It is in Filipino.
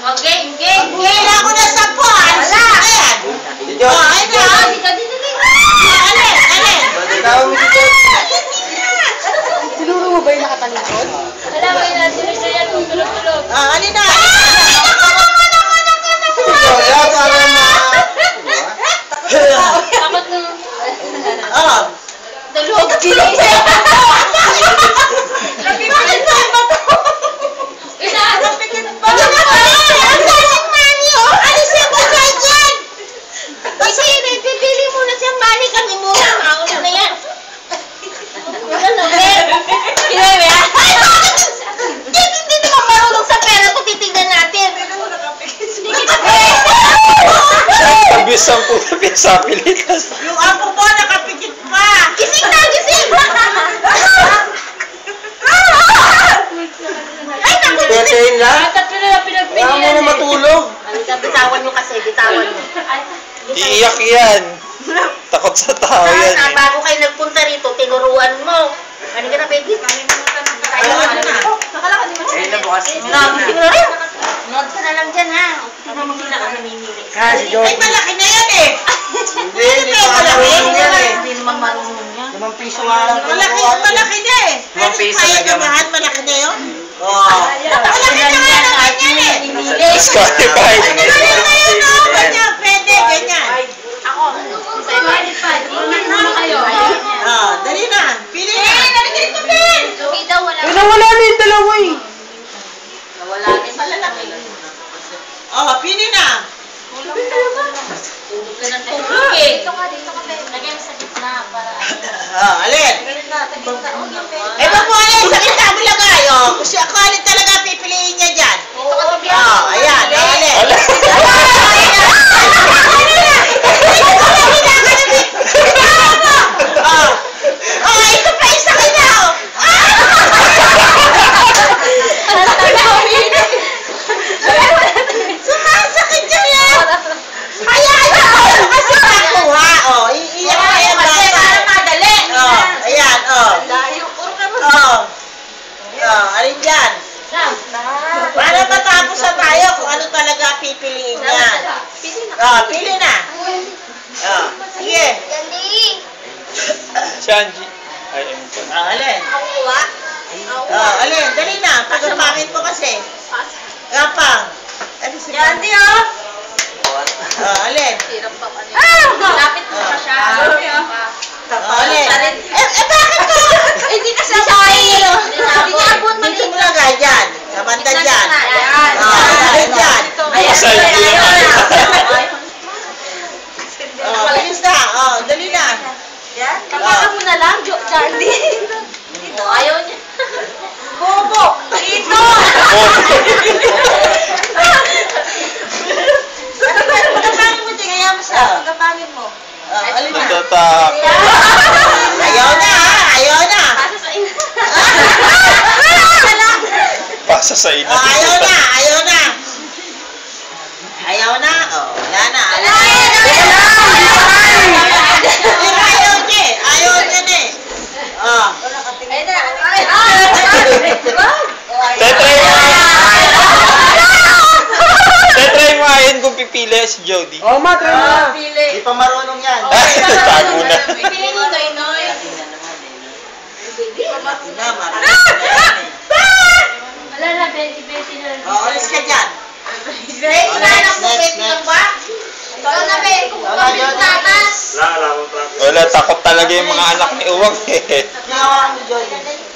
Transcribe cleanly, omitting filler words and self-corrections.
Okay, game. Wala ko na 10. Wala. Ayan. Si Jody. Ayun na. Alin. Tawag mo si Jody. Tinuro mo ba yung nakatalikod? Wala mo yun natin na siya yan. Tulog-tulog. Alin na. Wala, para Takot nung... Dalawag Gilis. Bakit ba ba to? Napikit pa. Ang daming money, oh. Alis yung bagay dyan. Kasi pipili muna siyang money. Kami muna. Mauna na yan. Ano, Ben? Hindi ba yan? Hindi naman marunong sa pera ito. Titignan natin. Abis ang puto sa Pilipinas. Yung apo mo nakapikit pa. Gising na, gising! Ay, naku! Petein lang. Tatlo na lang Kaya mo pinagpilihan na matulog. Bitawan mo kasi, bitawan mo. Iiyak yan. Takot sa tao yan eh. Bago kayo nagpunta rito, tinuruan mo. Ano ka na, baby? Tayo ano na. Nakalakad mo na. Ayun na bukas. Nod ka na lang dyan, ha? Tignan mo sila kung namimili. Si Jody. Ay, malaki na yan eh! Hindi pa marunong yan eh. Hindi naman marunong yan. 5 piso nga lang. Malaki na eh. Limang piso Kaya na gamit. gamahan, malaki na yun. Oo. Malaki na yan naman yan eh. Disqualified. Malaki na yun, oh. Ganyan, pwede, ganyan. Ako. Sa ibalit pa. Ano kayo? Dali na. Pili na. Dali dito, Ben. Hindi daw wala. Wala na yung dalawa eh. Wala din malalaki. Pili na. Tulog ka ng tulog eh. Dito ka, Ben. Lagyan mo sa gitna para Alin? Eh, wag mo alin. Sa kita mo lagay, oh. Kasi ako alin talaga pipiliin niya dyan. Ayan, alin. Ito pa isa ka na, oh. Sumasakit yun yan. Hayaan mo kasi nakuha, oh. Iiyak ka yan bata. madali. Ayan, alin dyan. Para matapos na tayo kung ano talaga pipiliin niya. Pili na. Sige. Si Angie. Ay, Alin. Alin, dali na. Pagkapangit mo kasi. Gapang. Ano si Yanti, oh. Alin. Lapit mo pa siya. Alin. Bakit ko? Hindi kasi tayo. Hindi abot mo Dito mo dito. lagay dyan. Sa banda dyan. Ayan. Alin dyan. Masal din Bilis na. Dali na. Kapaka mo na lang, Charlie. Dito. Ayaw niya. Bobo. Dito. Pagkapangin mo, tingnan mo siya. Pagkapangin mo. Alin na. Natatak. Ayaw na, ha? Ayaw na. Pasa sa ina. Pasa sa ina. Ayaw na, ayaw na. Ayaw na. Wala na. Ayaw niya eh. Ayaw niya na eh. Tetry mo ayon kung pipili si Jody. Oo, matry mo na. Di pa marunong yan. Tago na. Pili ni Noy-Noy. Wala na, 20-20 na lang. Alis ka dyan. Ikaw na, Ben. Kung kami tatas. Wala, takot talaga yung mga anak ni Uwang eh. Nawa mo, Joy.